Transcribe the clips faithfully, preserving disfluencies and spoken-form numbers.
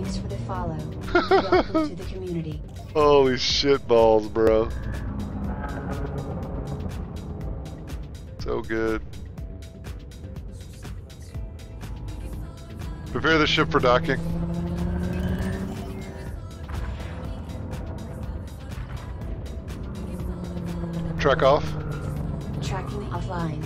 Thanks for the follow. Welcome to the community. Holy shit balls, bro. So good. Prepare the ship for docking. Track off. Tracking offline.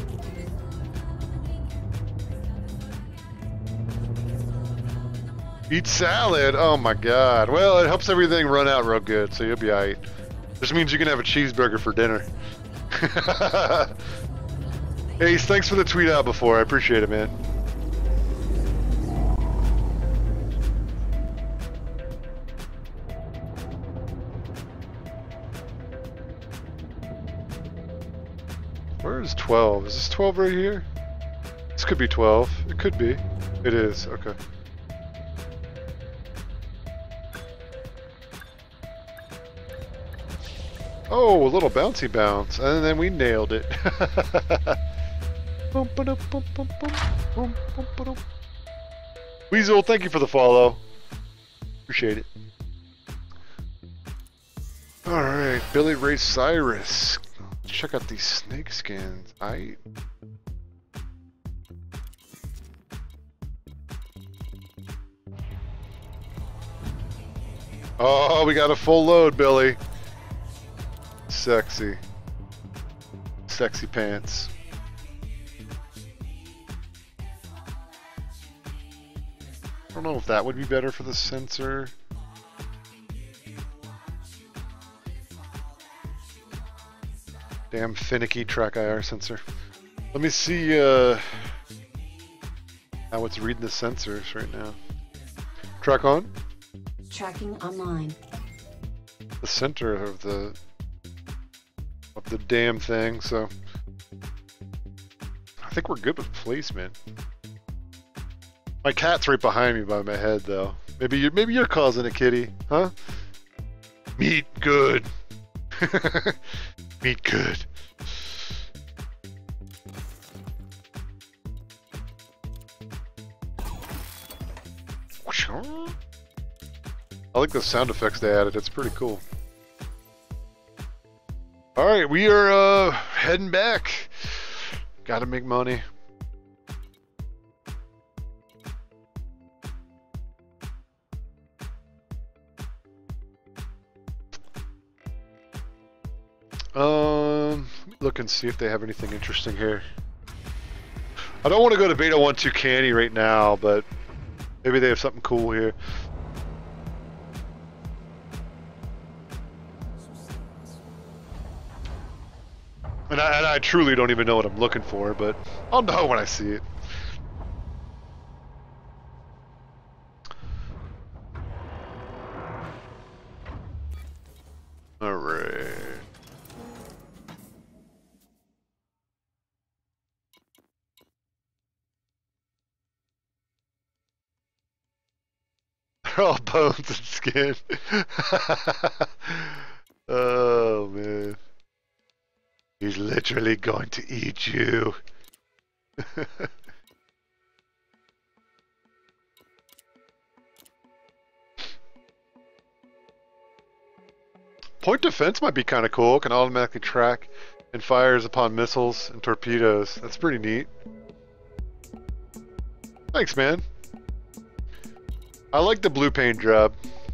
Eat salad. Oh my god. Well, it helps everything run out real good, so you'll be alright. This means you can have a cheeseburger for dinner. Ace, thanks for the tweet out before. I appreciate it, man. Where is twelve? Is this twelve right here? This could be twelve. It could be. It is. Okay. Oh, a little bouncy bounce, and then we nailed it. Weasel, thank you for the follow. Appreciate it. Alright, Billy Ray Cyrus. Check out these snake skins. I. Oh, we got a full load, Billy. Sexy. Sexy pants. I don't know if that would be better for the sensor. Damn finicky track I R sensor. Let me see uh, how it's reading the sensors right now. Track on. Tracking online. The center of the of the damn thing, so I think we're good with placement. My cat's right behind me by my head, though. Maybe you maybe you're causing it, kitty, huh? Meat good. Meat good. I like the sound effects they added. It's pretty cool. All right, we are uh, heading back. Got to make money. Um, look and see if they have anything interesting here. I don't want to go to Beta one two Canny right now, but maybe they have something cool here. And I, and I truly don't even know what I'm looking for, but I'll know when I see it. All right. They're all bones and skin. Oh, man. He's literally going to eat you. Point defense might be kind of cool. Can automatically track and fires upon missiles and torpedoes. That's pretty neat. Thanks, man. I like the blue paint job.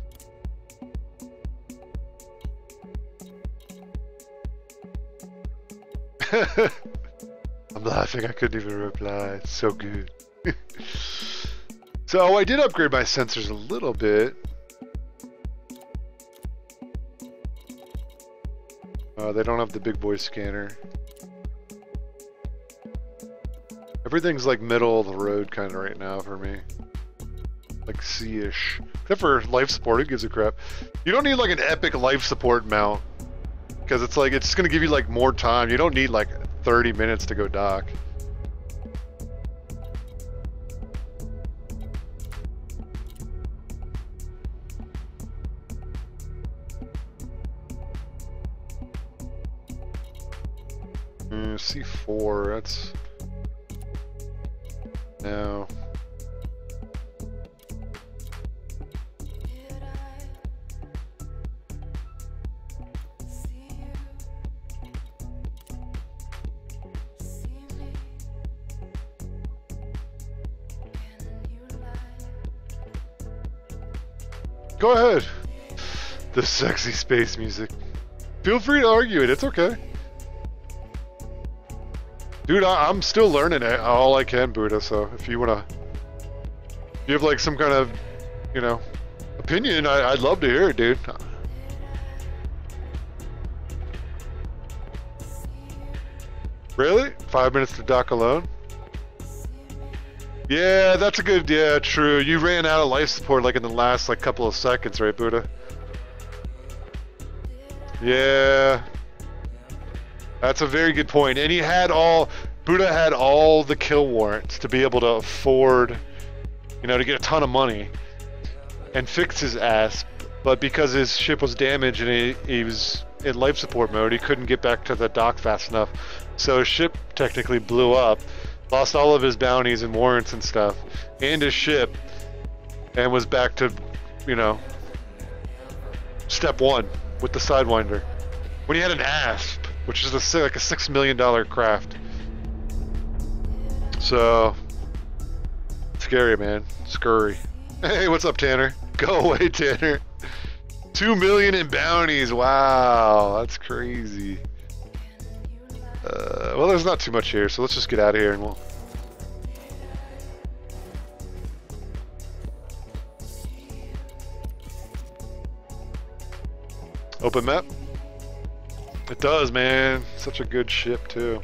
I'm laughing, I couldn't even reply. It's so good. So I did upgrade my sensors a little bit. Uh, they don't have the big boy scanner. Everything's like middle of the road kind of right now for me. Like C-ish. Except for life support, who gives a crap? You don't need like an epic life support mount. Because it's like, it's going to give you like more time. You don't need like thirty minutes to go dock. Mm, C four, that's... No. Go ahead. The sexy space music. Feel free to argue it. It's okay. Dude, I, I'm still learning it all I can, Buddha, so if you want to... If you have, like, some kind of, you know, opinion, I, I'd love to hear it, dude. Really? Five minutes to dock alone? Yeah, that's a good... Yeah, true. You ran out of life support, like, in the last, like, couple of seconds, right, Buddha? Yeah... That's a very good point. And he had all, Buddha had all the kill warrants to be able to afford, you know, to get a ton of money and fix his ass. But because his ship was damaged and he, he was in life support mode, he couldn't get back to the dock fast enough. So his ship technically blew up, lost all of his bounties and warrants and stuff, and his ship, and was back to, you know, step one with the Sidewinder. When he had an asp, which is a, like a six million dollar craft. So, scary, man. Scurry. Hey, what's up, Tanner? Go away, Tanner. Two million in bounties. Wow, that's crazy. Uh, well, there's not too much here, so let's just get out of here and we'll... Open map? It does, man. Such a good ship, too.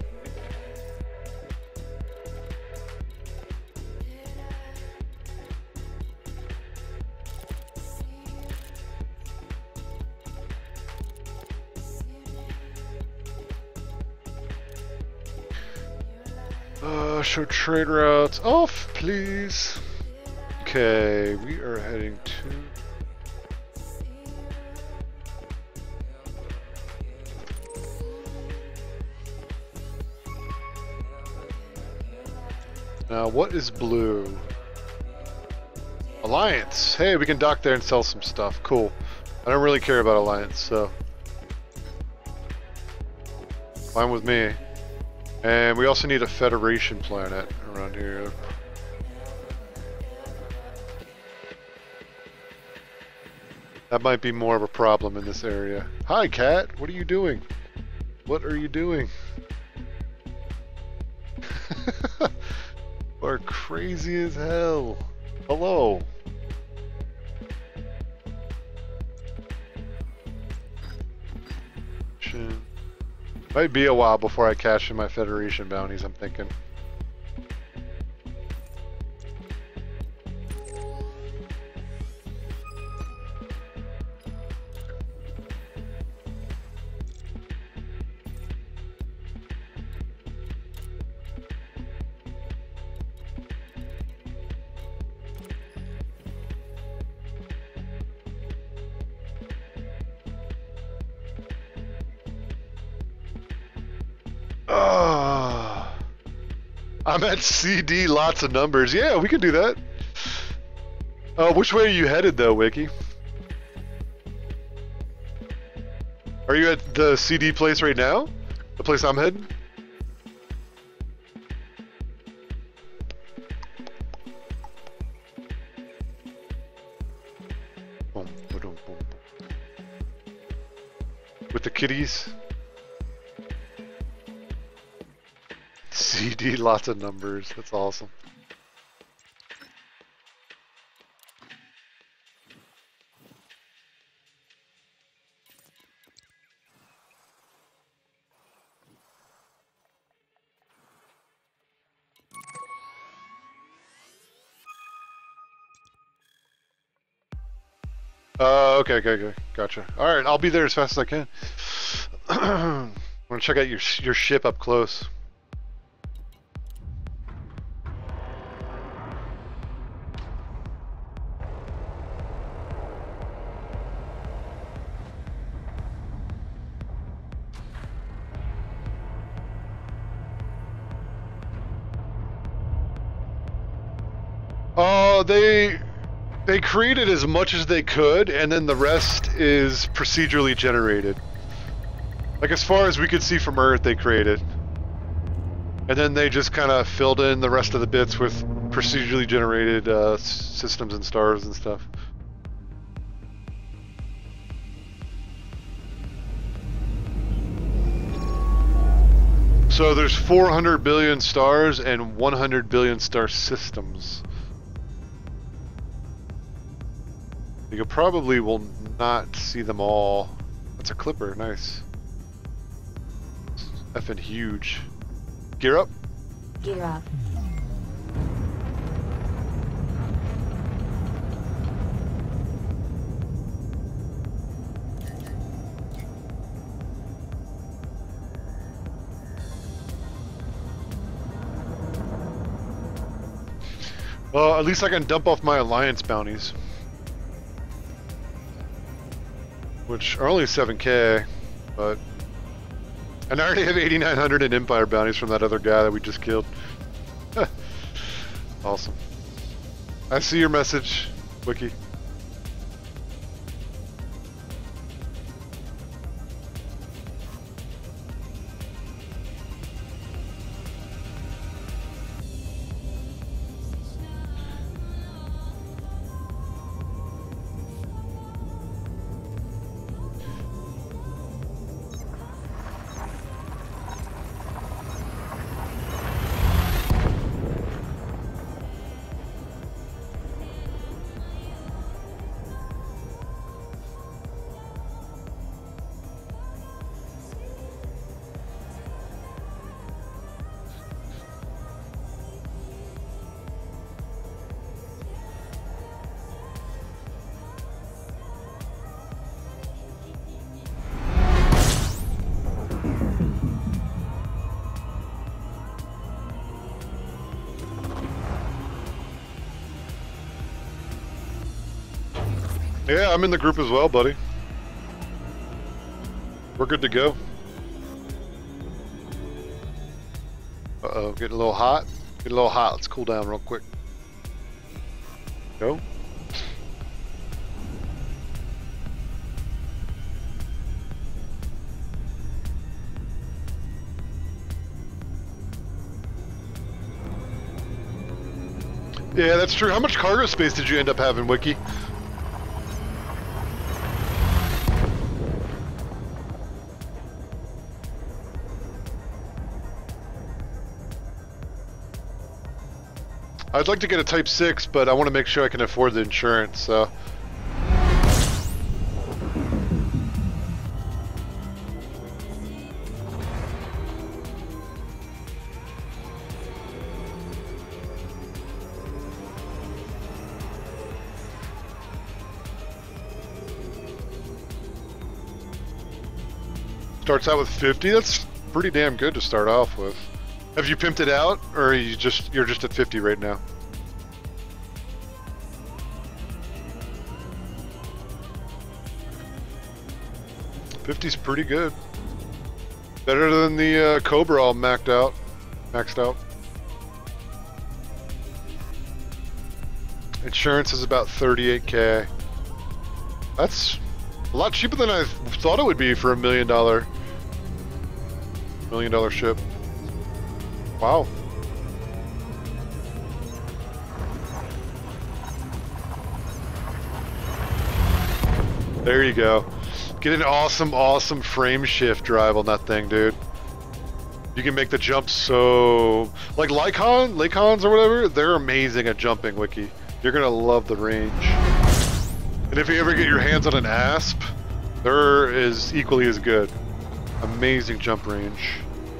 Uh, show trade routes off, please. Okay, we are heading to... Now, what is blue? Alliance. Hey, we can dock there and sell some stuff. Cool. I don't really care about Alliance, so... Fine with me. And we also need a Federation planet around here. That might be more of a problem in this area. Hi, Cat. What are you doing? What are you doing? Are crazy as hell. Hello. Might be a while before I cash in my Federation bounties, I'm thinking. I'm at C D, lots of numbers. Yeah, we can do that. Uh, which way are you headed, though, Wiki? Are you at the C D place right now? The place I'm heading? Boom, boom, boom. With the kitties? C D, lots of numbers. That's awesome. Uh, okay, okay, okay, gotcha. All right, I'll be there as fast as I can. I want to check out your your ship up close. Oh, they they created as much as they could, and then the rest is procedurally generated. Like, as far as we could see from Earth, they created. And then they just kind of filled in the rest of the bits with procedurally generated uh, systems and stars and stuff. So there's four hundred billion stars and one hundred billion star systems. You probably will not see them all. That's a clipper, nice. Effing huge. Gear up. Gear up. Well, at least I can dump off my Alliance bounties. Which are only seven K, but... And I already have eighty-nine hundred in Empire bounties from that other guy that we just killed. Awesome. I see your message, Wiki. Yeah, I'm in the group as well, buddy. We're good to go. Uh-oh, getting a little hot. Getting a little hot. Let's cool down real quick. Go. Yeah, that's true. How much cargo space did you end up having, Wiki? I'd like to get a Type six, but I want to make sure I can afford the insurance, so... Starts out with fifty? That's pretty damn good to start off with. Have you pimped it out, or are you just you're just at fifty right now? fifty's pretty good. Better than the uh, Cobra all maxed out. Maxed out. Insurance is about thirty-eight K. That's a lot cheaper than I thought it would be for a million dollar million dollar ship. Wow. There you go. Get an awesome, awesome frame shift drive on that thing, dude. You can make the jump so... Like Lycon, Lycons or whatever, they're amazing at jumping, Wiki. You're gonna love the range. And if you ever get your hands on an Asp, they're is equally as good. Amazing jump range.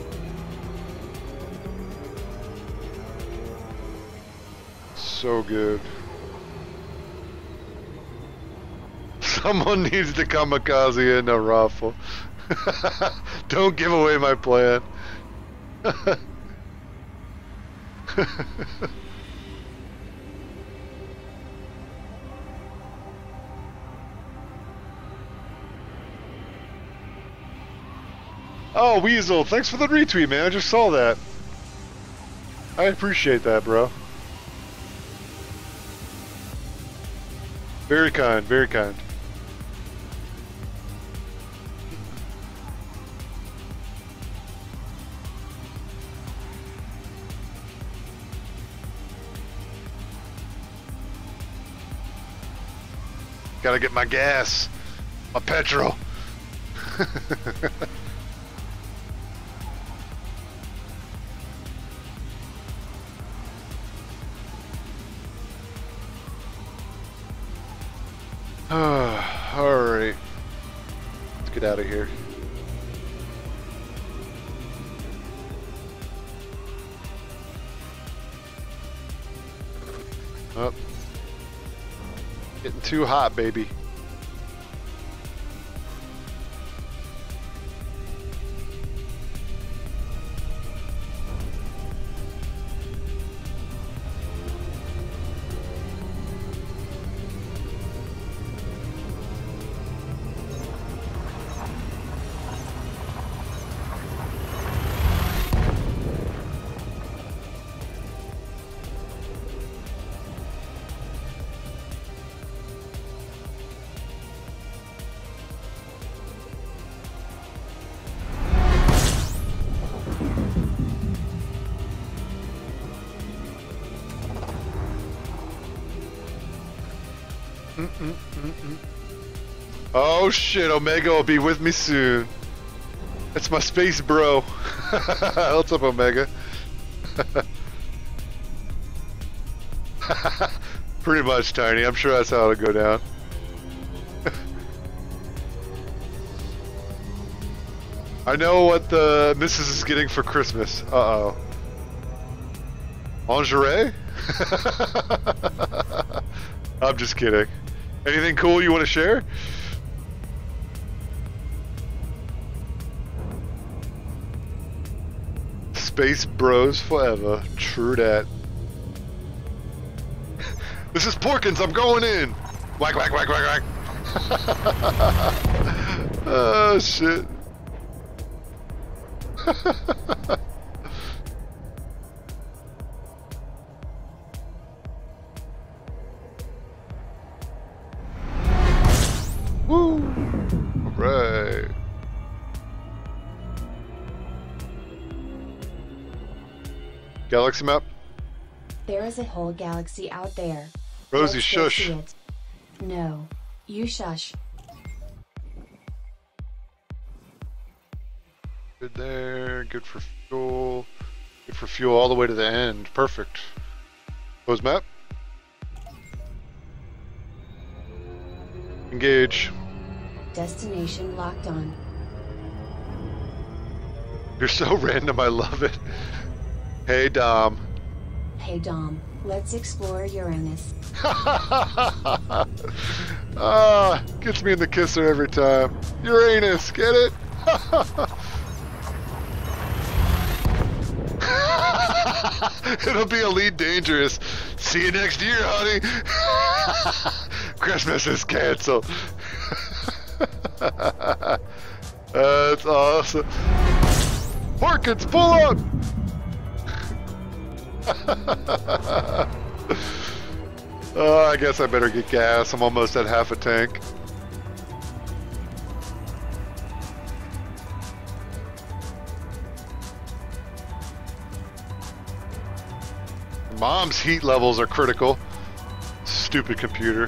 So good. Someone needs to kamikaze in a raffle. Don't give away my plan. Oh, Weasel, thanks for the retweet, man. I just saw that. I appreciate that, bro. Very kind, very kind. Gotta get my gas, my petrol. Alright. Let's get out of here. Up. Getting too hot, baby. Mm -mm -mm -mm. Oh shit, Omega will be with me soon. It's my space bro. What's up, Omega? Pretty much, Tiny. I'm sure that's how it'll go down. I know what the missus is getting for Christmas. Uh-oh. Lingerie? I'm just kidding. Anything cool you want to share? Space bros forever. True that. This is Porkins. I'm going in. Whack, whack, whack, whack, whack. Oh, shit. Woo! Alright. Galaxy map? There is a whole galaxy out there. Rosie, Let's go shush. see it. No, you shush. Good there. Good for fuel. Good for fuel all the way to the end. Perfect. Close map. Engage. Destination locked on. You're so random, I love it. Hey, Dom. Hey Dom, let's explore Uranus. Ah, gets me in the kisser every time. Uranus, get it? It'll be Elite Dangerous. See you next year, honey. Christmas is canceled. That's awesome. Porkins, pull up! Oh, I guess I better get gas. I'm almost at half a tank. Mom's heat levels are critical. Stupid computer.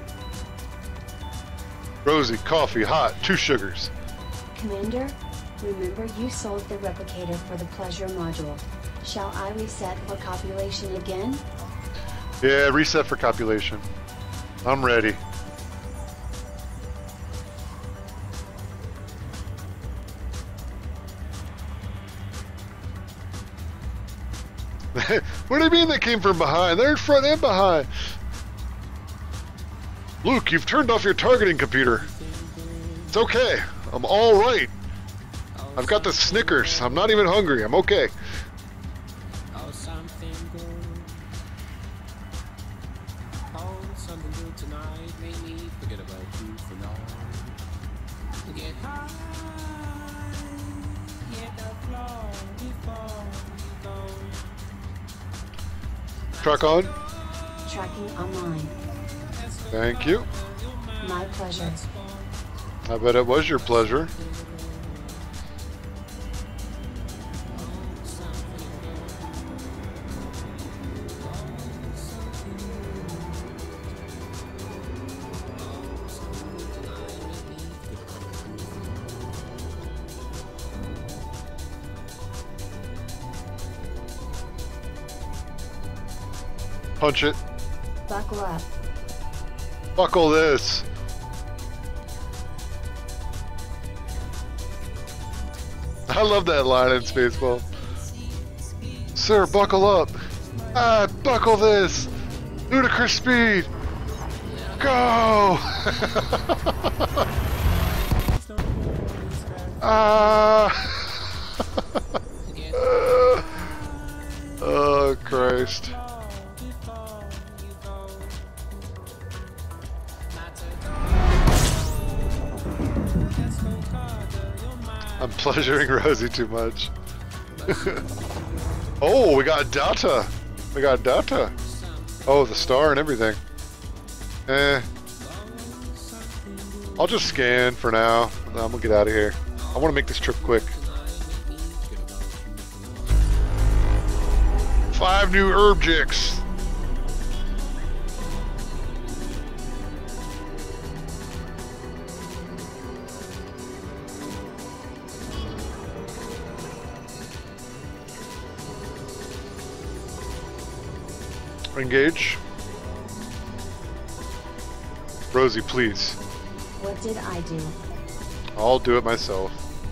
Rosie, coffee, hot, two sugars. Commander, remember you sold the replicator for the pleasure module. Shall I reset for copulation again? Yeah, reset for copulation. I'm ready. What do you mean they came from behind? They're in front and behind. Luke, you've turned off your targeting computer. It's okay. I'm all right. I've got the Snickers. I'm not even hungry. I'm okay. Truck on. Tracking online. Thank you. My pleasure. I bet it was your pleasure. Punch it. Buckle up. Buckle this. I love that line in Spaceball. Sir, buckle up. Ah, buckle this. Ludicrous speed. Go. Ah. Oh, Christ. I'm pleasuring Rosie too much. Oh, we got data. We got data. Oh, the star and everything. Eh. I'll just scan for now. I'm gonna get out of here. I want to make this trip quick. Five new Herbjicks. Engage. Rosie, please. What did I do? I'll do it myself.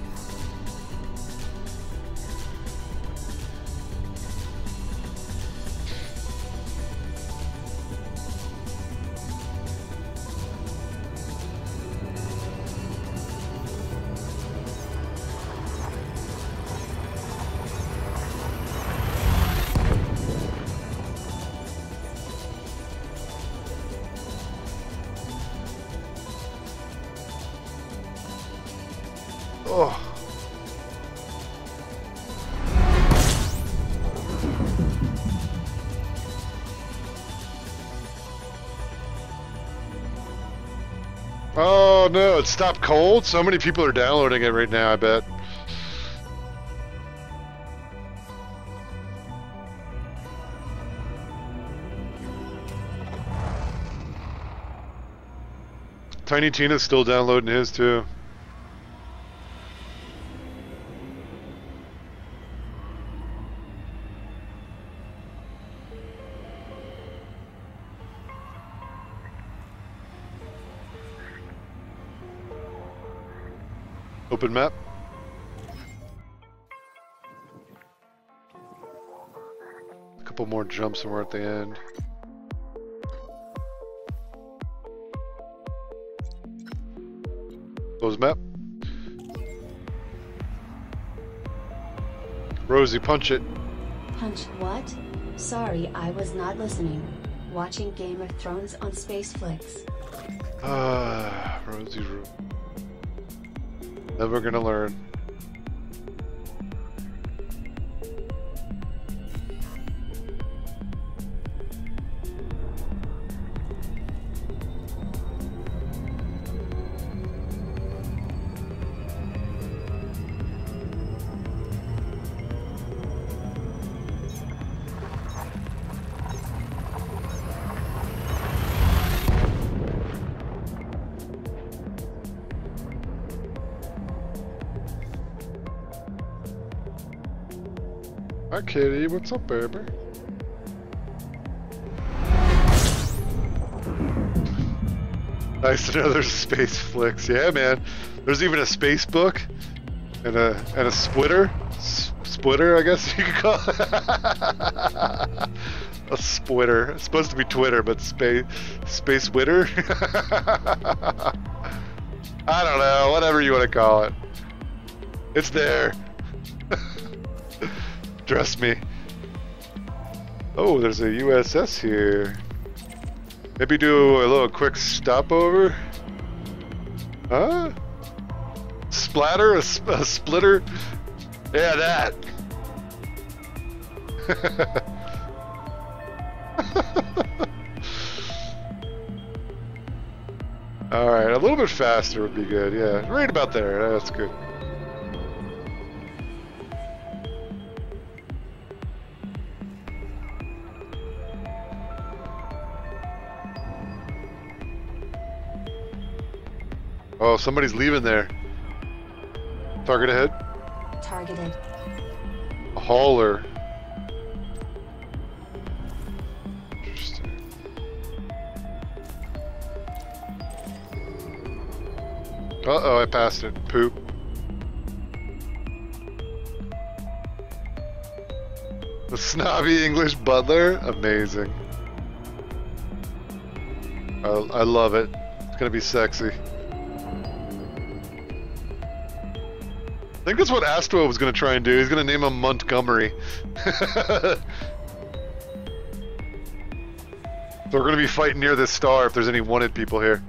Oh. Oh no, it stopped cold? So many people are downloading it right now, I bet. Tiny Tina's still downloading his too. Open map. A couple more jumps and we're at the end. Close map. Rosie, punch it. Punch what? Sorry, I was not listening. Watching Game of Thrones on Spaceflix. Ah, Rosie. Never gonna learn. Hi Kitty, what's up, baby? Nice to know there's a Space Flicks. Yeah, man. There's even a space book and a and a splitter. S splitter, I guess you could call it. A splitter. It's supposed to be Twitter, but space space witter. I don't know. Whatever you want to call it. It's there. Trust me. Oh, there's a U S S here. Maybe do a little quick stopover. Huh? Splatter? A, sp a splitter? Yeah, that. Alright, a little bit faster would be good. Yeah, right about there. That's good. Oh, somebody's leaving there. Target ahead. Targeted. A hauler. Interesting. Uh-oh, I passed it. Poop. The snobby English butler? Amazing. I, I love it. It's gonna be sexy. I think that's what Astro was gonna try and do. He's gonna name him Montgomery. So we're gonna be fighting near this star if there's any wanted people here.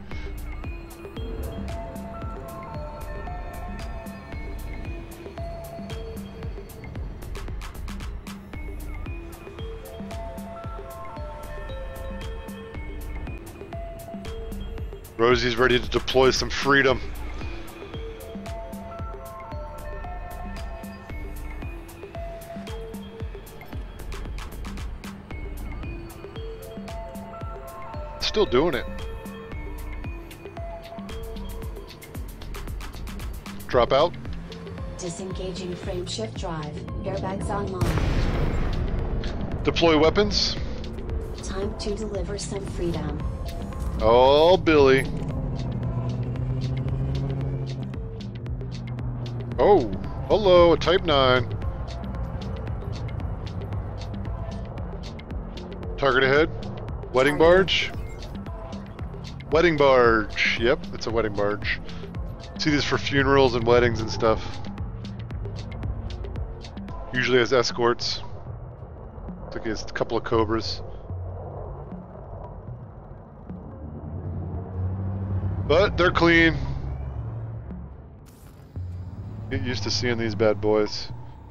Rosie's ready to deploy some freedom. Still doing it. Drop out. Disengaging frame shift drive. Airbags online. Deploy weapons. Time to deliver some freedom. Oh, Billy. Oh, hello, a Type nine. Target ahead. Wedding barge. Wedding barge. Yep, it's a wedding barge. See these for funerals and weddings and stuff. Usually has escorts. Looks like he has a couple of Cobras. But they're clean. Get used to seeing these bad boys.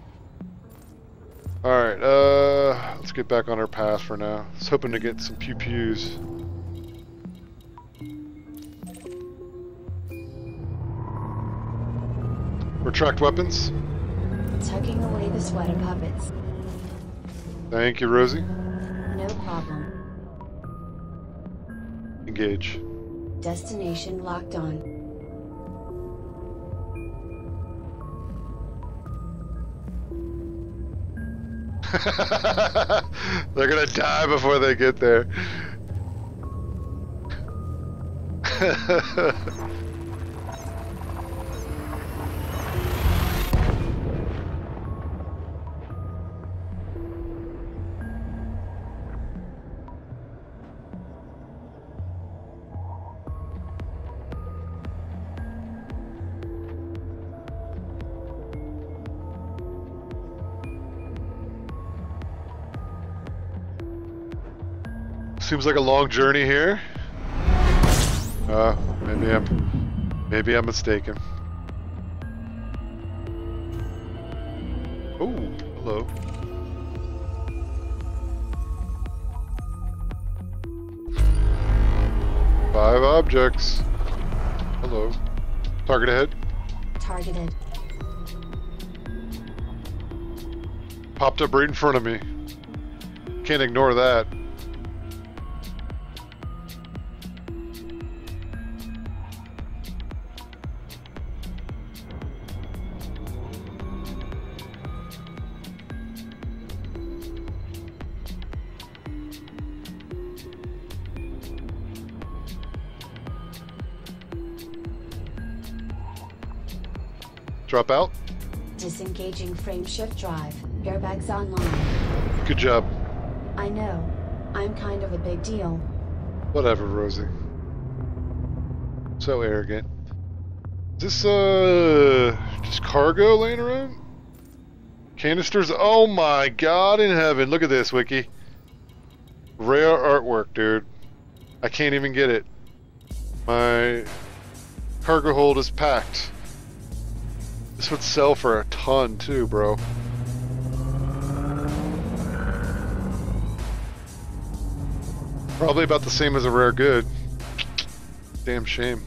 Alright, uh, let's get back on our path for now. I was hoping to get some pew-pews. Retract weapons. Tucking away the sweater puppets. Thank you, Rosie. No problem. Engage. Destination locked on. They're gonna die before they get there. Seems like a long journey here. Uh, maybe I'm, maybe I'm mistaken. Oh, hello. Five objects. Hello. Target ahead. Targeted. Popped up right in front of me. Can't ignore that. Drop out. Disengaging frame shift drive. Airbags online. Good job. I know. I'm kind of a big deal. Whatever, Rosie. So arrogant. Is this, uh, just cargo laying around? Canisters? Oh my god in heaven. Look at this, Wiki. Rare artwork, dude. I can't even get it. My cargo hold is packed. This would sell for a ton too, bro. Probably about the same as a rare good. Damn shame.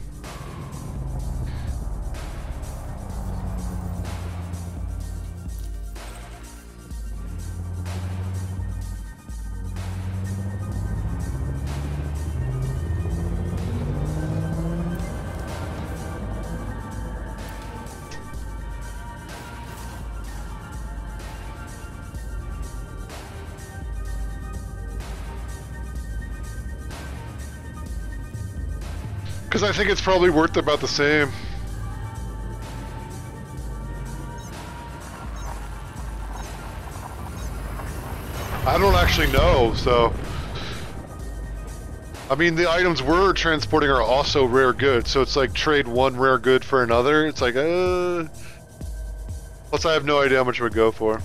Because I think it's probably worth about the same. actually know, so... I mean, the items we're transporting are also rare goods, so it's like trade one rare good for another. It's like, uh... Plus I have no idea how much it would go for.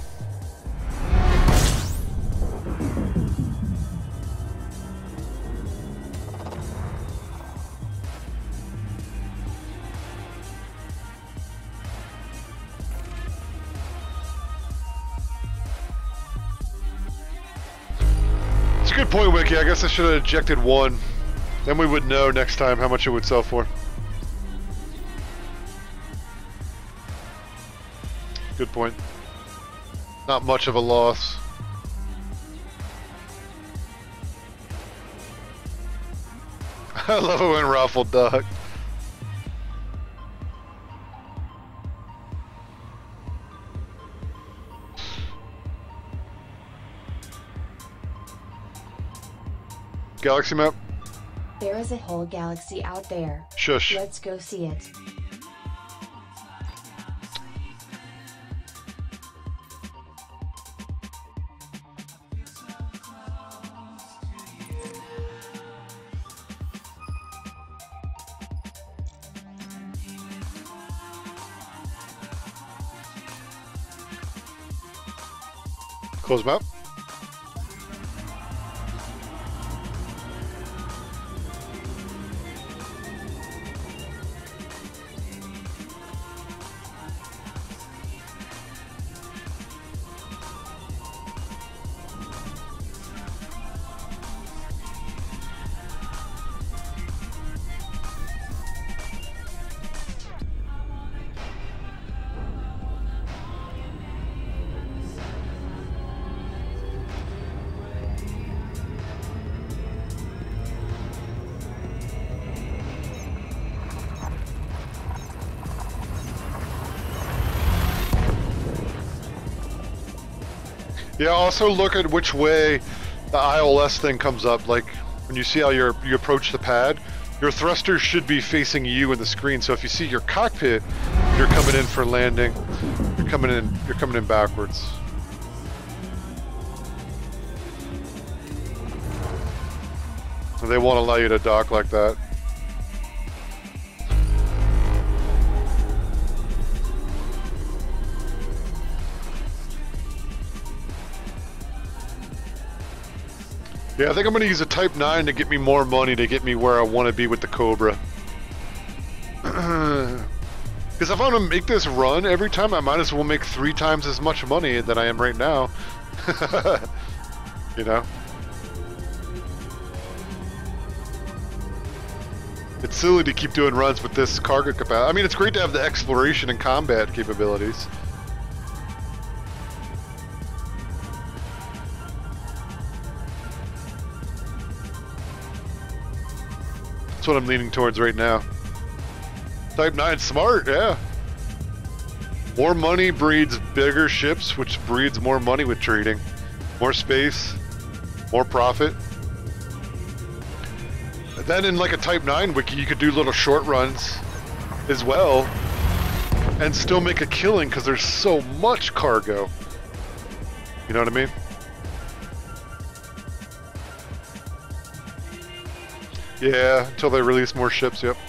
It's a good point, Wiki. I guess I should have ejected one. Then we would know next time how much it would sell for. Good point. Not much of a loss. I love it when Raffle duck. Galaxy map? There is a whole galaxy out there. Shush. Let's go see it. Close map. Yeah, also look at which way the I L S thing comes up. Like, when you see how you're, you approach the pad, your thrusters should be facing you in the screen. So if you see your cockpit, you're coming in for landing. You're coming in, you're coming in backwards. They won't allow you to dock like that. Yeah, I think I'm going to use a Type nine to get me more money to get me where I want to be with the Cobra. Because if I'm going to make this run every time, I might as well make three times as much money than I am right now. You know? It's silly to keep doing runs with this cargo capacity. I mean, it's great to have the exploration and combat capabilities. That's what I'm leaning towards right now. Type nine, smart, yeah. More money breeds bigger ships, which breeds more money with trading. More space, more profit. And then in like a Type nine wiki, you could do little short runs as well and still make a killing because there's so much cargo. You know what I mean? Yeah, until they release more ships, yep.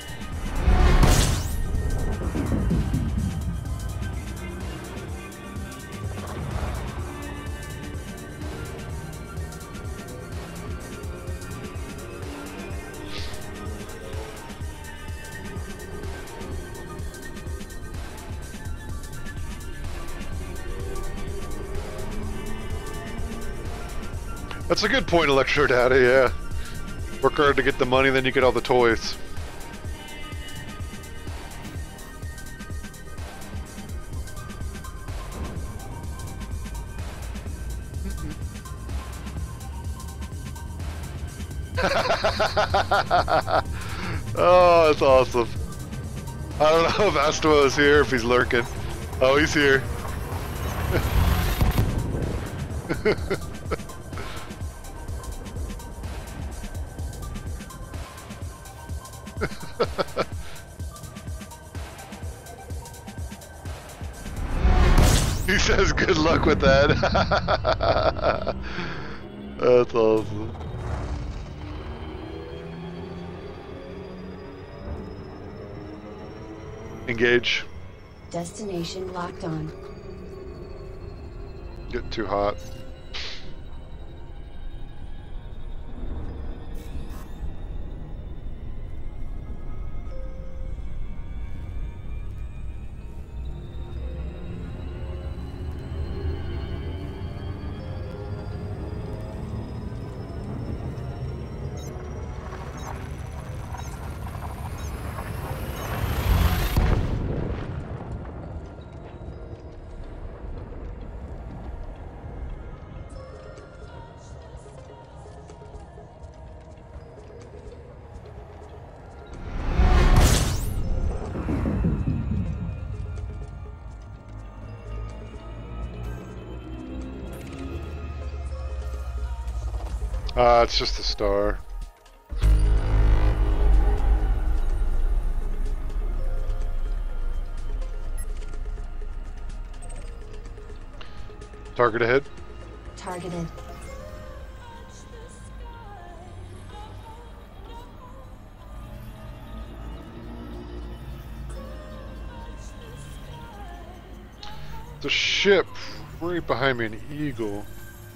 That's a good point, Electro Daddy, yeah. Work hard to get the money, then you get all the toys. Oh, that's awesome. I don't know if Astro is here, if he's lurking. Oh, he's here. He says good luck with that. That's awesome. Engage. Destination locked on. Getting too hot. Uh, it's just a star. Target ahead. Targeted. The ship right behind me, an eagle.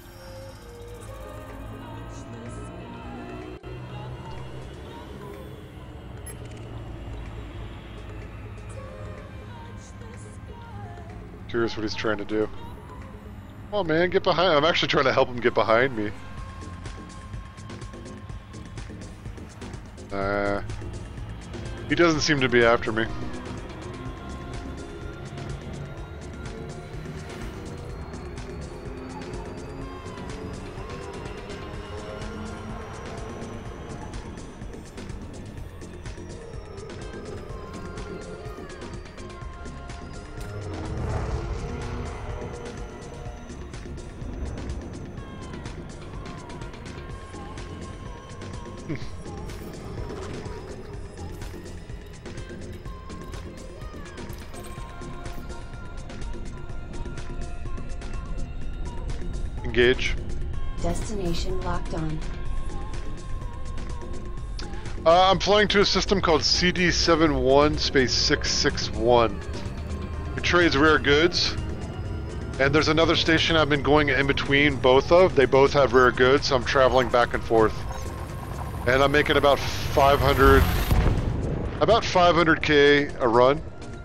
Curious what he's trying to do. Oh man, get behind. I'm actually trying to help him get behind me. Uh, he doesn't seem to be after me. Engage. Destination locked on. Uh, I'm flying to a system called C D seventy-one space six six one. It trades rare goods. And there's another station I've been going in between both of. They both have rare goods, so I'm traveling back and forth. And I'm making about five hundred, about five hundred K a run.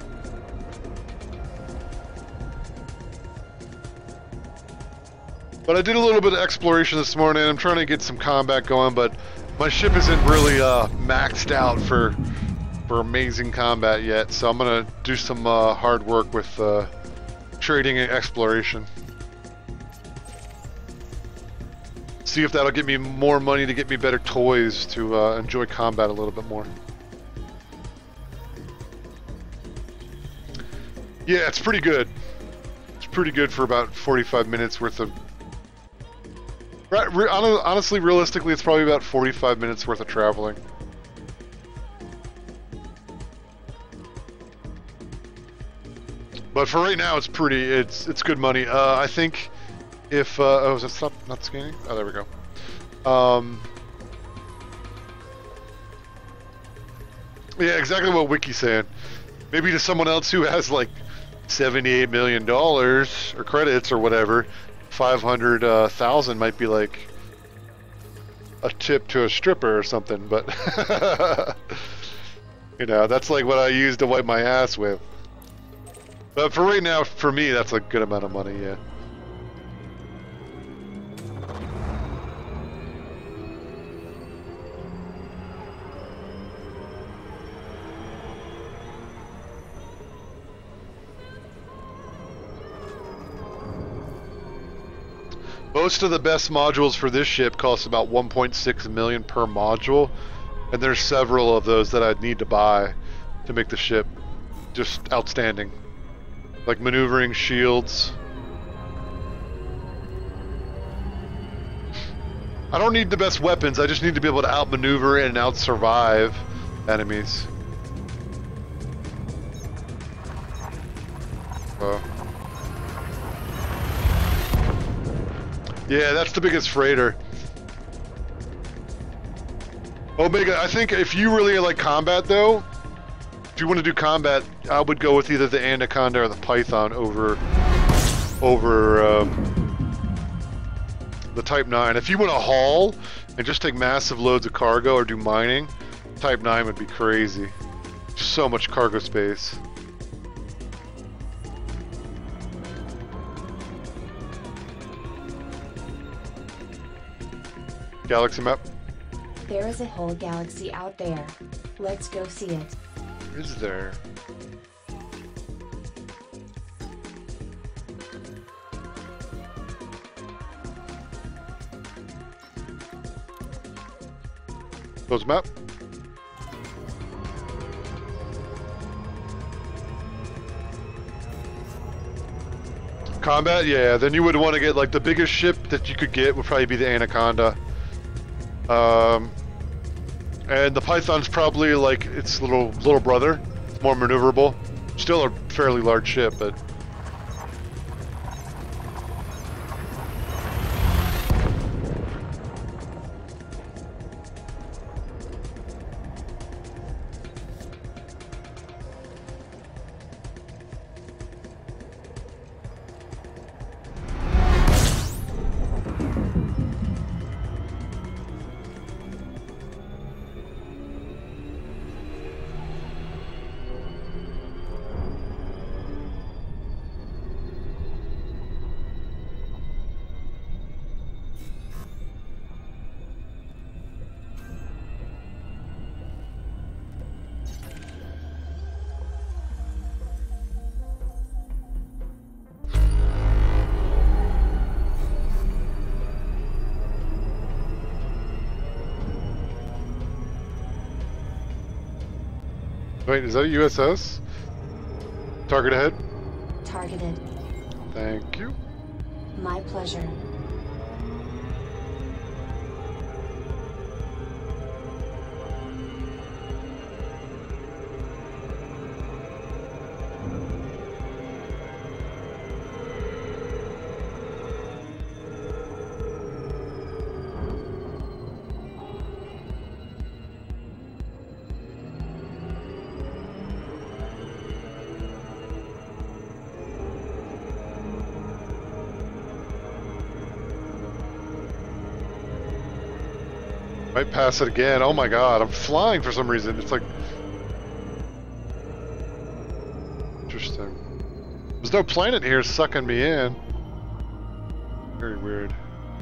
But I did a little bit of exploration this morning. I'm trying to get some combat going, but my ship isn't really uh, maxed out for for amazing combat yet. So I'm gonna do some uh, hard work with uh, trading and exploration. See if that'll get me more money to get me better toys to uh, enjoy combat a little bit more. Yeah, it's pretty good. It's pretty good for about forty-five minutes worth of... Right, re honestly, realistically, it's probably about forty-five minutes worth of traveling. But for right now, it's pretty, it's it's good money. Uh, I think if, uh, oh, is it stop, not scanning? Oh, there we go. Um, yeah, exactly what Wiki's saying. Maybe to someone else who has like seventy-eight million dollars or credits or whatever, five hundred thousand might be like a tip to a stripper or something, but you know, that's like what I use to wipe my ass with. But for right now, for me, that's a good amount of money, yeah. Most of the best modules for this ship cost about one point six million per module, and there's several of those that I'd need to buy to make the ship just outstanding. Like maneuvering shields. I don't need the best weapons, I just need to be able to outmaneuver and out-survive enemies. Oh. Yeah, that's the biggest freighter. Omega, I think if you really like combat though, if you want to do combat, I would go with either the Anaconda or the Python over over um, the Type nine. If you want to haul and just take massive loads of cargo or do mining, Type nine would be crazy. So much cargo space. Galaxy map? There is a whole galaxy out there. Let's go see it. Is there? Close map. Combat, yeah, then you would want to get like the biggest ship that you could get would probably be the Anaconda. Um, and the Python's probably like its little little brother. It's more maneuverable. Still a fairly large ship, but wait, is that a U S S? Target ahead? Targeted. Thank you. My pleasure. Might pass it again. Oh my god, I'm flying for some reason. It's like... Interesting. There's no planet here sucking me in. Very weird.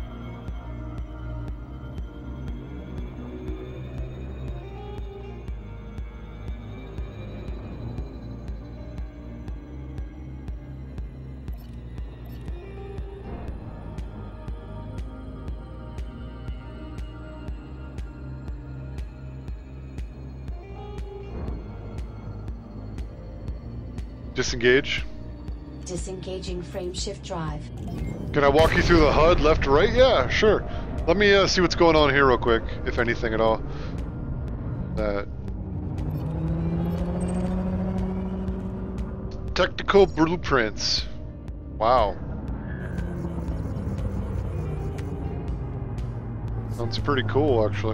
Disengage. Disengaging frame shift drive. Can I walk you through the H U D left to right? Yeah, sure. Let me uh, see what's going on here real quick, if anything at all. That. Technical blueprints. Wow. Sounds pretty cool, actually.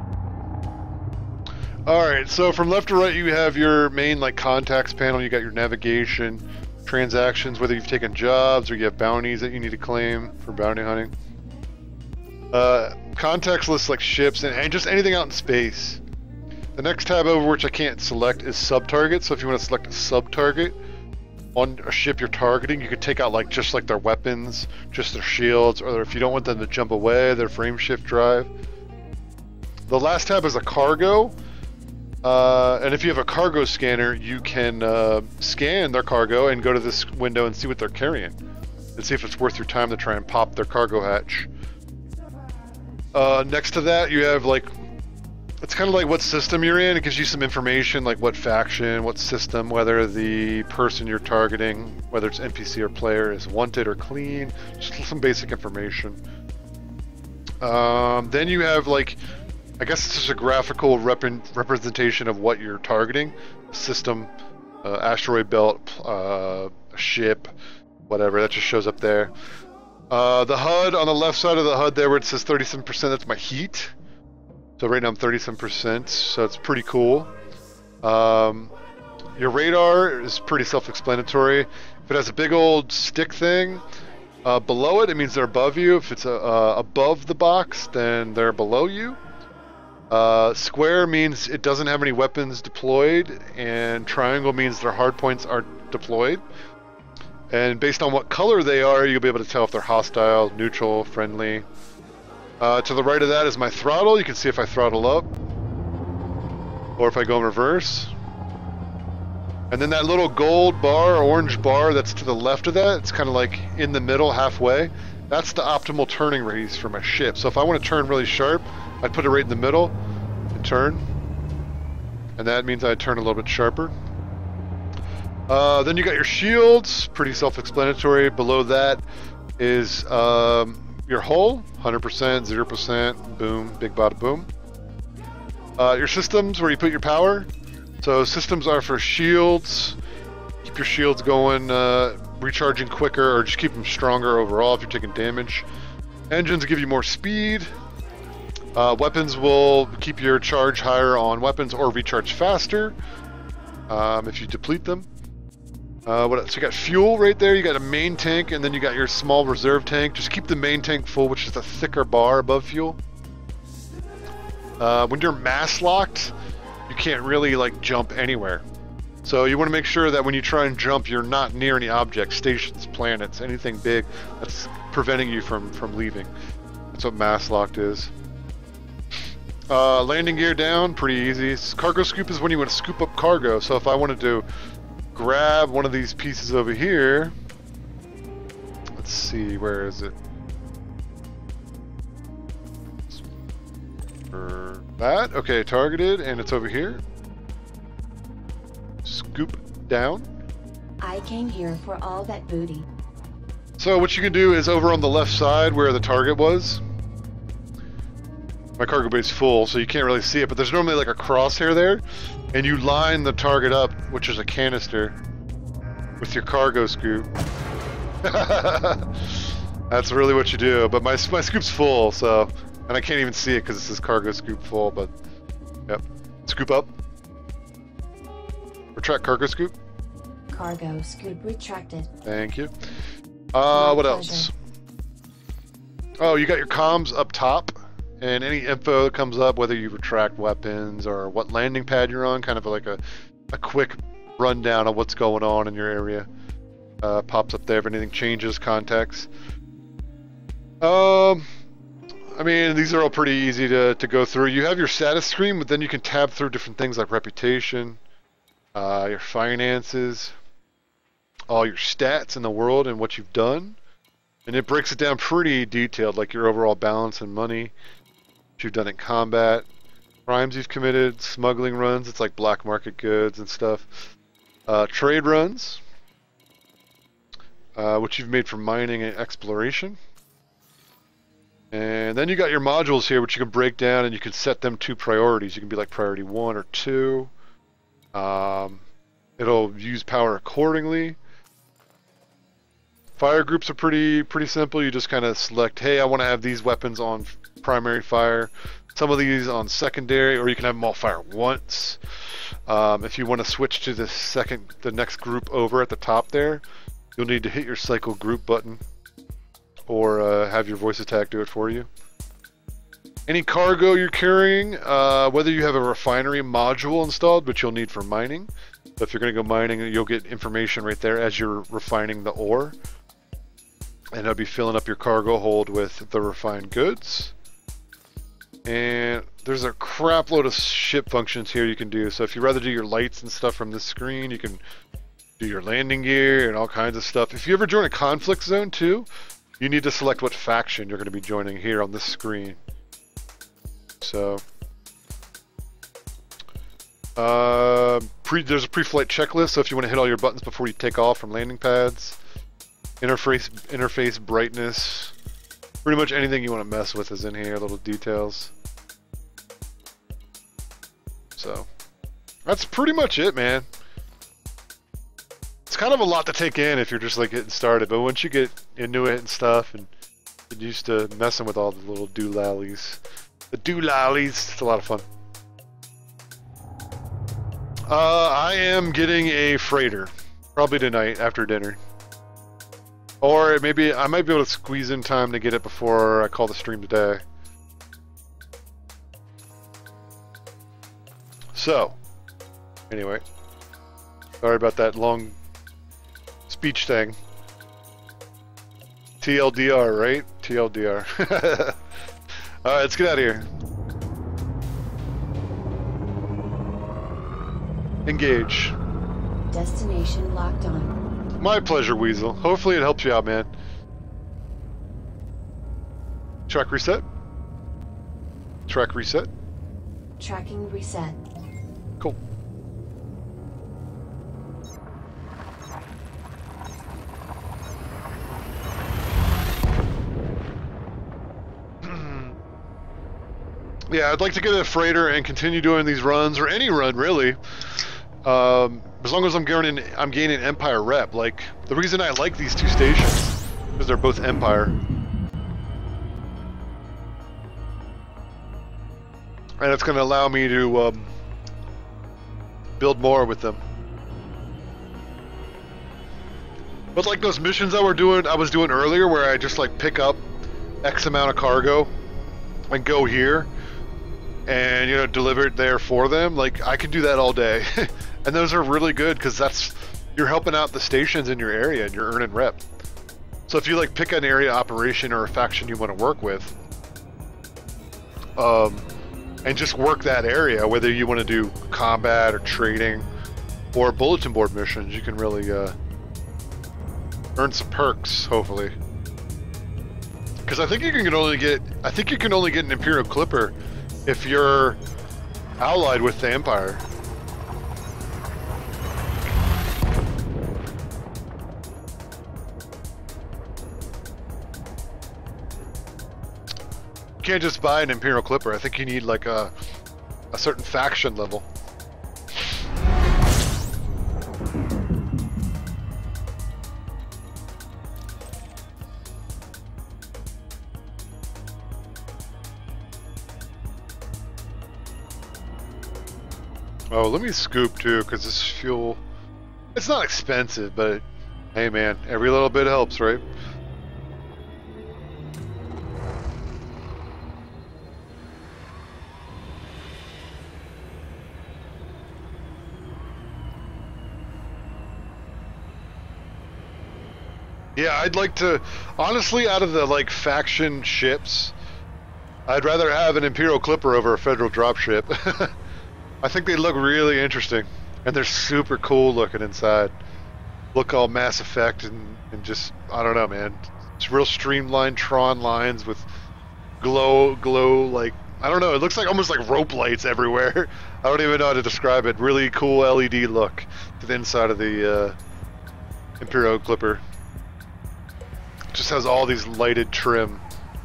Alright, so from left to right you have your main like contacts panel. You got your navigation, transactions, whether you've taken jobs or you have bounties that you need to claim for bounty hunting. Uh, contacts lists like ships and, and just anything out in space. The next tab over, which I can't select, is sub-target. So if you want to select a sub-target on a ship you're targeting, you could take out like just like their weapons, just their shields, or if you don't want them to jump away, their frame shift drive. The last tab is a cargo. Uh, and if you have a cargo scanner, you can uh, scan their cargo and go to this window and see what they're carrying. And see if it's worth your time to try and pop their cargo hatch. Uh, next to that, you have like, it's kind of like what system you're in. It gives you some information like what faction, what system, whether the person you're targeting, whether it's N P C or player, is wanted or clean. Just some basic information. Um, then you have like, I guess it's just a graphical rep representation of what you're targeting. System, uh, asteroid belt, uh, ship, whatever, that just shows up there. Uh, the H U D, on the left side of the H U D there where it says thirty-seven percent, that's my heat. So right now I'm thirty-seven percent, so it's pretty cool. Um, your radar is pretty self-explanatory. If it has a big old stick thing uh, below it, it means they're above you. If it's uh, uh, above the box, then they're below you. Uh, square means it doesn't have any weapons deployed, and triangle means their hard points are deployed. And based on what color they are, you'll be able to tell if they're hostile, neutral, friendly. Uh, to the right of that is my throttle. You can see if I throttle up or if I go in reverse. And then that little gold bar, or orange bar that's to the left of that, it's kind of like in the middle, halfway. That's the optimal turning radius for my ship. So if I want to turn really sharp, I'd put it right in the middle and turn. And that means I'd turn a little bit sharper. Uh, then you got your shields, pretty self-explanatory. Below that is um, your hull, one hundred percent, zero percent, boom, big bada boom. Uh, your systems, where you put your power. So systems are for shields. Keep your shields going, uh, recharging quicker, or just keep them stronger overall if you're taking damage. Engines give you more speed. Uh, weapons will keep your charge higher on weapons or recharge faster um, if you deplete them. Uh, what else? So you got fuel right there, you got a main tank, and then you got your small reserve tank. Just keep the main tank full, which is a thicker bar above fuel. Uh, when you're mass locked, you can't really like jump anywhere. So you want to make sure that when you try and jump, you're not near any objects, stations, planets, anything big that's preventing you from, from leaving. That's what mass locked is. Uh, landing gear down, pretty easy. Cargo scoop is when you want to scoop up cargo. So if I wanted to grab one of these pieces over here, let's see, where is it? For that, okay, targeted, and it's over here. Scoop down. I came here for all that booty. So what you can do is over on the left side where the target was. My cargo bay is full, so you can't really see it, but there's normally like a crosshair there, and you line the target up, which is a canister, with your cargo scoop. That's really what you do, but my, my scoop's full, so, and I can't even see it because it says cargo scoop full, but, yep. Scoop up. Retract cargo scoop. Cargo scoop retracted. Thank you. Uh, My what pleasure. else? Oh, you got your comms up top. And any info that comes up, whether you retract weapons or what landing pad you're on, kind of like a, a quick rundown of what's going on in your area. Uh, pops up there if anything changes, contacts. Um, I mean, these are all pretty easy to, to go through. You have your status screen, but then you can tab through different things like reputation, uh, your finances, all your stats in the world and what you've done. And it breaks it down pretty detailed, like your overall balance and money. What you've done in combat, crimes you've committed, smuggling runs, it's like black market goods and stuff, uh, trade runs, uh, what you've made for mining and exploration, and then you got your modules here which you can break down and you can set them to priorities. You can be like priority one or two. Um, it'll use power accordingly. Fire groups are pretty pretty simple. You just kind of select, hey, I want to have these weapons on primary fire, some of these on secondary, or you can have them all fire once. Um, if you want to switch to the second, the next group over at the top there, you'll need to hit your cycle group button, or uh, have your voice attack do it for you. Any cargo you're carrying, uh, whether you have a refinery module installed, which you'll need for mining. So if you're going to go mining, you'll get information right there as you're refining the ore. And it'll be filling up your cargo hold with the refined goods. And there's a crap load of ship functions here you can do. So if you'd rather do your lights and stuff from this screen, you can do your landing gear and all kinds of stuff. If you ever join a conflict zone too, you need to select what faction you're going to be joining here on this screen. So, uh, pre, there's a pre-flight checklist, so if you want to hit all your buttons before you take off from landing pads. Interface, interface brightness, pretty much anything you want to mess with is in here, little details. So, that's pretty much it, man. It's kind of a lot to take in if you're just like getting started, but once you get into it and stuff and get used to messing with all the little doolalies, The doolollies. It's a lot of fun. Uh, I am getting a freighter. Probably tonight after dinner. Or maybe I might be able to squeeze in time to get it before I call the stream today. So, anyway. Sorry about that long speech thing. T L D R, right? T L D R. Alright, let's get out of here. Engage. Destination locked on. My pleasure, Weasel. Hopefully it helps you out, man. Track reset. Track reset. Tracking reset. Cool. Yeah, I'd like to get a freighter and continue doing these runs, or any run really. Um, as long as I'm gaining, I'm gaining Empire rep. Like, the reason I like these two stations is they're both Empire, and it's going to allow me to um, build more with them. But like those missions that we're doing, I was doing earlier, where I just like pick up X amount of cargo and go here, and you know, deliver it there for them. Like, I can do that all day. And those are really good because that's, you're helping out the stations in your area and you're earning rep. So if you like pick an area operation or a faction you want to work with, um, and just work that area, whether you want to do combat or trading or bulletin board missions, you can really uh, earn some perks, hopefully. Because I think you can only get, I think you can only get an Imperial Clipper if you're allied with the Empire. You can't just buy an Imperial Clipper. I think you need like a a certain faction level. Oh, let me scoop too, because this fuel, it's not expensive, but hey man, every little bit helps, right? Yeah, I'd like to, honestly, out of the like faction ships, I'd rather have an Imperial Clipper over a Federal dropship. I think they look really interesting, and they're super cool looking inside. Look all Mass Effect and, and just, I don't know, man. It's real streamlined Tron lines with glow, glow, like, I don't know, it looks like almost like rope lights everywhere. I don't even know how to describe it. Really cool L E D look to the inside of the uh, Imperial Clipper. Just has all these lighted trim.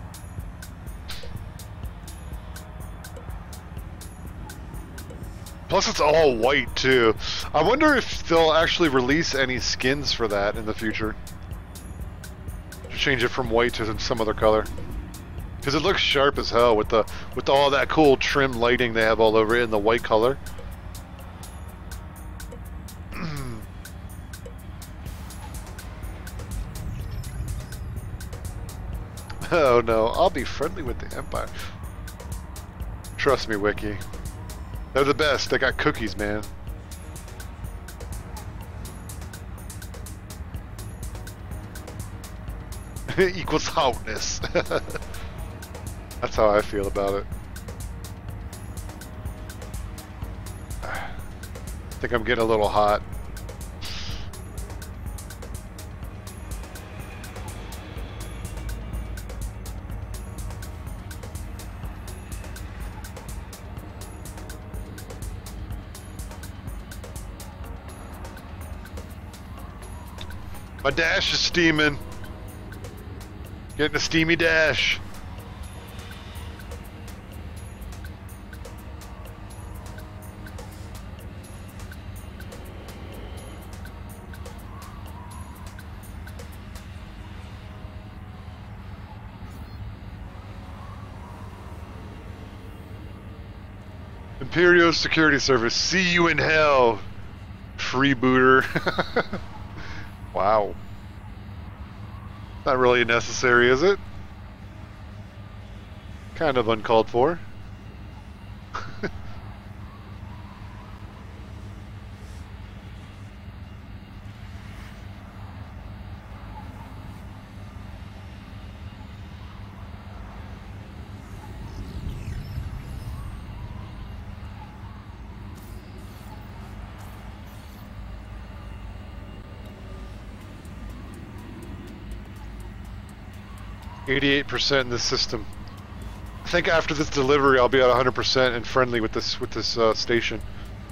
Plus it's all white too. I wonder if they'll actually release any skins for that in the future. To change it from white to some other color. Because it looks sharp as hell with the with all that cool trim lighting they have all over it in the white color. Oh no, I'll be friendly with the Empire. Trust me, Wiki. They're the best. They got cookies, man. Equals hotness. That's how I feel about it. I think I'm getting a little hot. My dash is steaming. Getting a steamy dash. Imperial Security Service, see you in hell, freebooter. Wow. Not really necessary, is it? Kind of uncalled for. eighty-eight percent in this system. I think after this delivery, I'll be at one hundred percent and friendly with this with this uh, station.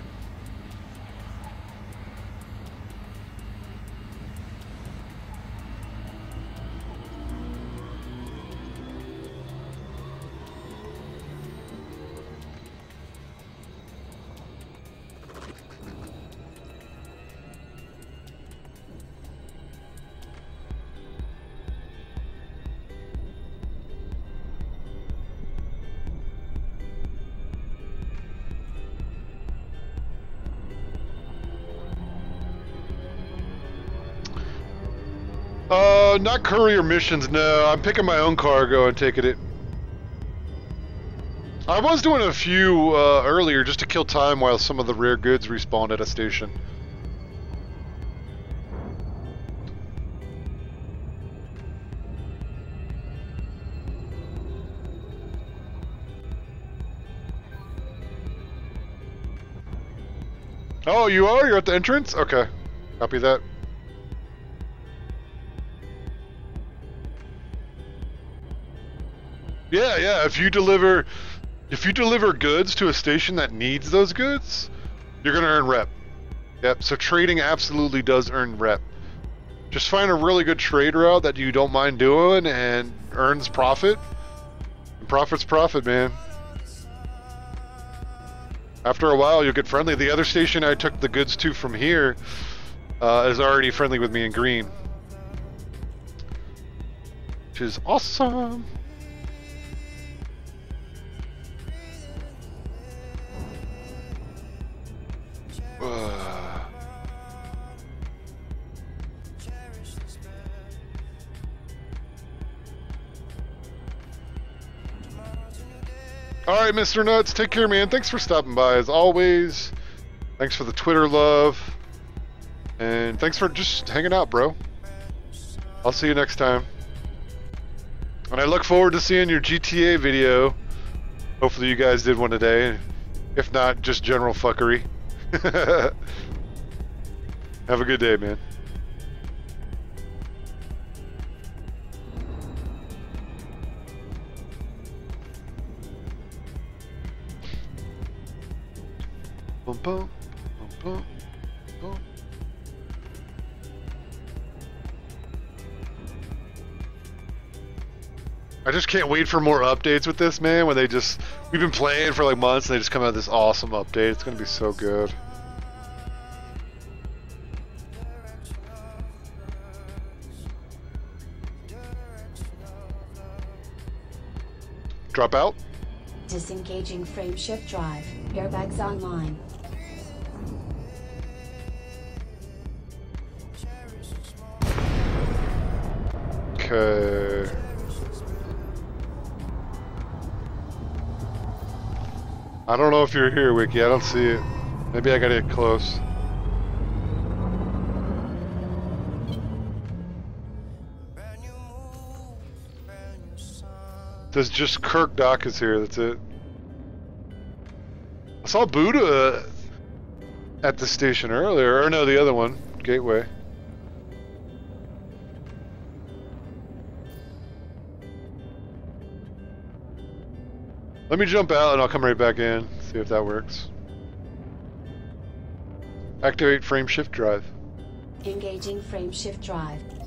Uh, not courier missions, no. I'm picking my own cargo and taking it. I was doing a few uh, earlier just to kill time while some of the rare goods respawned at a station. Oh, you are? You're at the entrance? Okay. Copy that. Yeah, yeah, if you deliver if you deliver goods to a station that needs those goods, you're gonna earn rep. Yep, so trading absolutely does earn rep. Just find a really good trade route that you don't mind doing and earns profit. And profit's profit, man. After a while, you'll get friendly. The other station I took the goods to from here uh, is already friendly with me in green. Which is awesome. Uh. Alright, Mister Nuts, take care, man. Thanks for stopping by, as always. Thanks for the Twitter love. And thanks for just hanging out, bro. I'll see you next time. And I look forward to seeing your G T A video. Hopefully you guys did one today. If not, just general fuckery. Have a good day, man. Bum, bum, bum, bum, bum. I just can't wait for more updates with this, man, when they just... We've been playing for like months and they just come out with this awesome update. It's gonna be so good. Drop out? Disengaging frame shift drive. Airbags online. Okay. I don't know if you're here, Wiki. I don't see it. Maybe I gotta get close. There's just Kirk Doc is here. That's it. I saw Buddha at the station earlier. Or no, the other one. Gateway. Let me jump out and I'll come right back in, see if that works. Activate frame shift drive. Engaging frame shift drive.